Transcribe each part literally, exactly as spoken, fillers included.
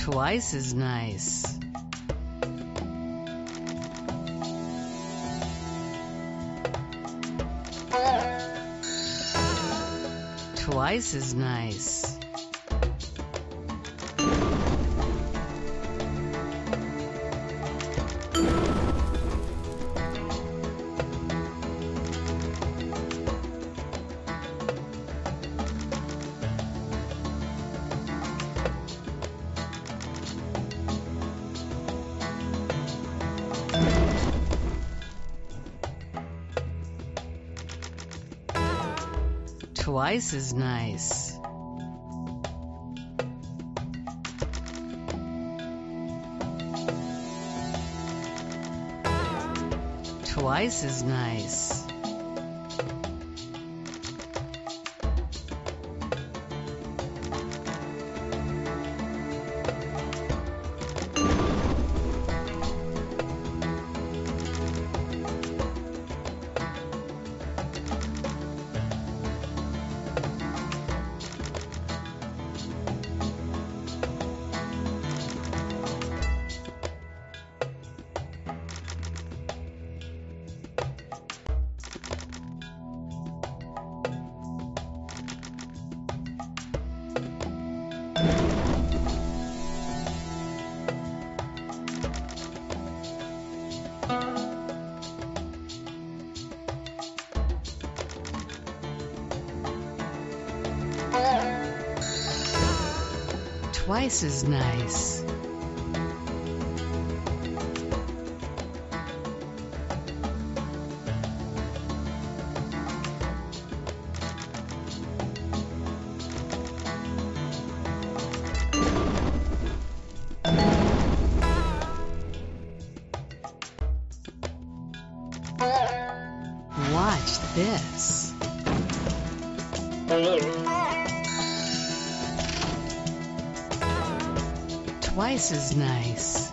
Twice as nice. Twice as nice. Twice as nice. Twice as nice. Twice as nice. Watch this. Twice as nice.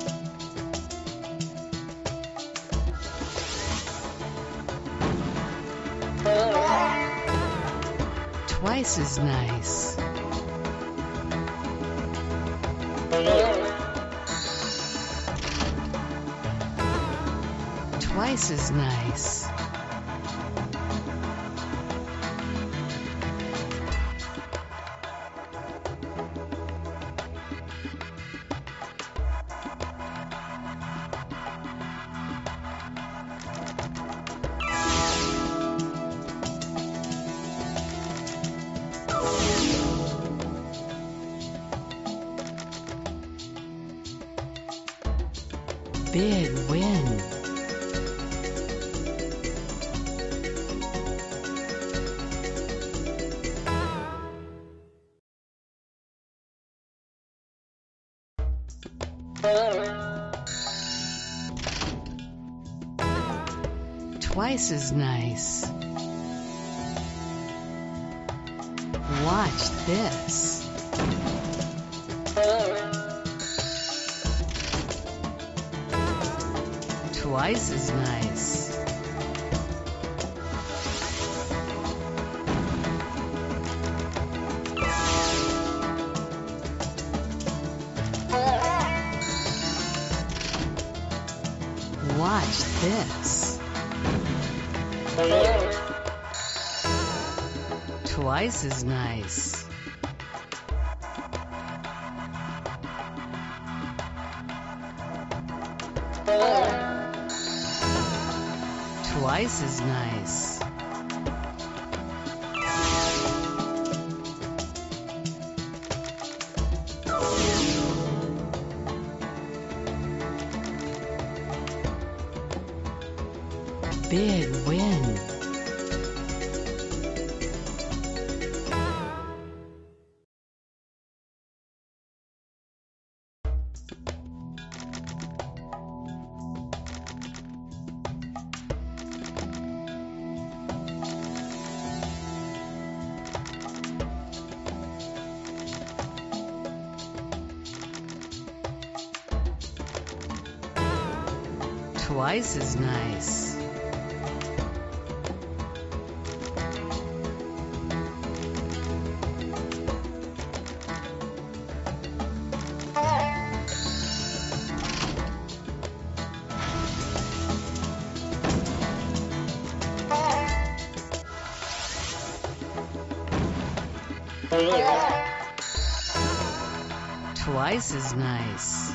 Twice as nice. Twice as nice. Big win. Twice as nice. Watch this. Twice as nice. Watch this. Twice as nice. Twice as nice. Big win. Twice as nice. Twice as nice.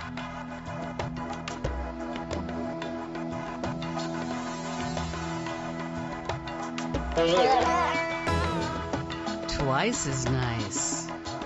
Twice as nice.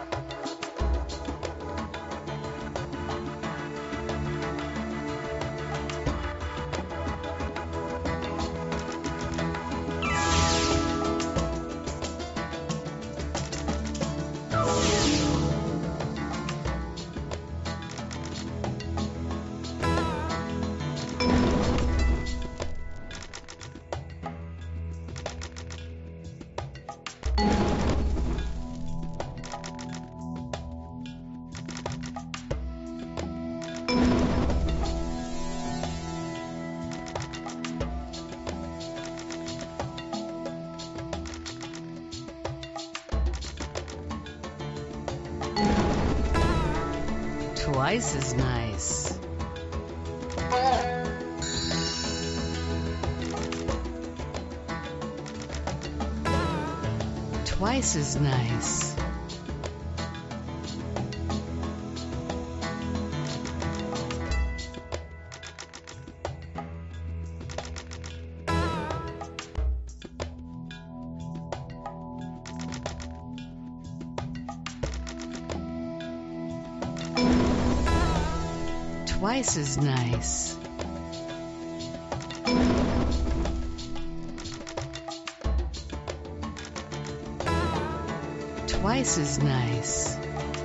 Twice as nice. Twice as nice. Twice as nice. Twice as nice.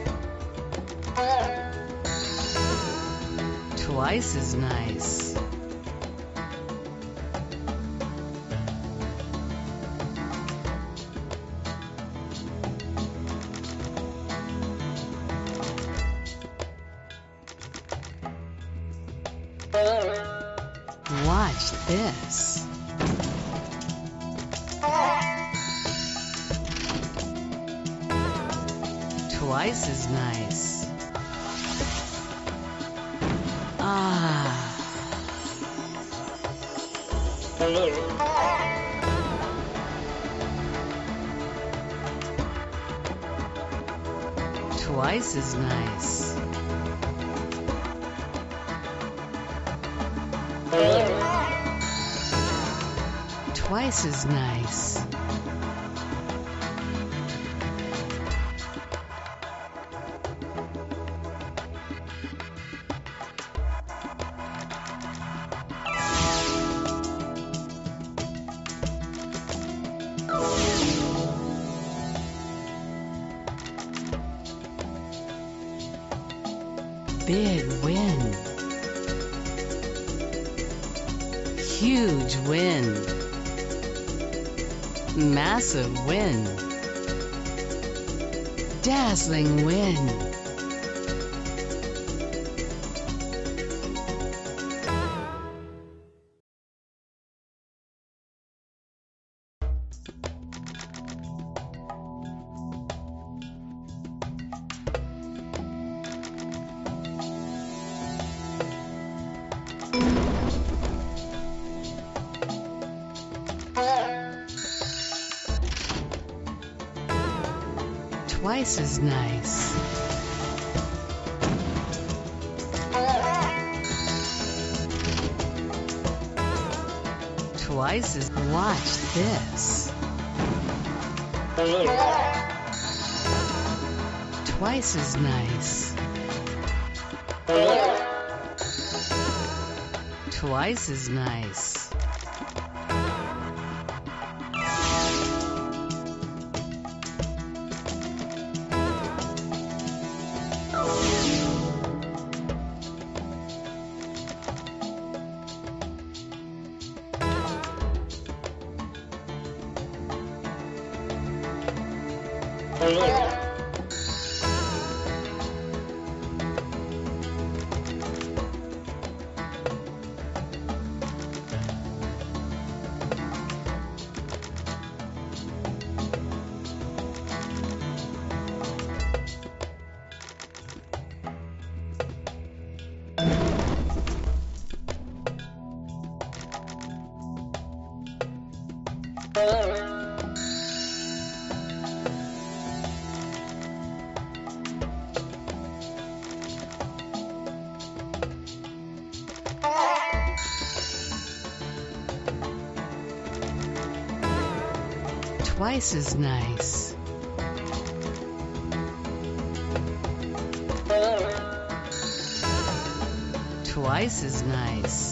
Twice as nice. Watch this. Twice as nice. Ah. Twice as nice. Twice as nice. Big win. Huge win. Massive win. Dazzling win. Twice as nice. Twice as... Watch this. Twice as nice. Twice as nice. twice as nice. Twice as nice.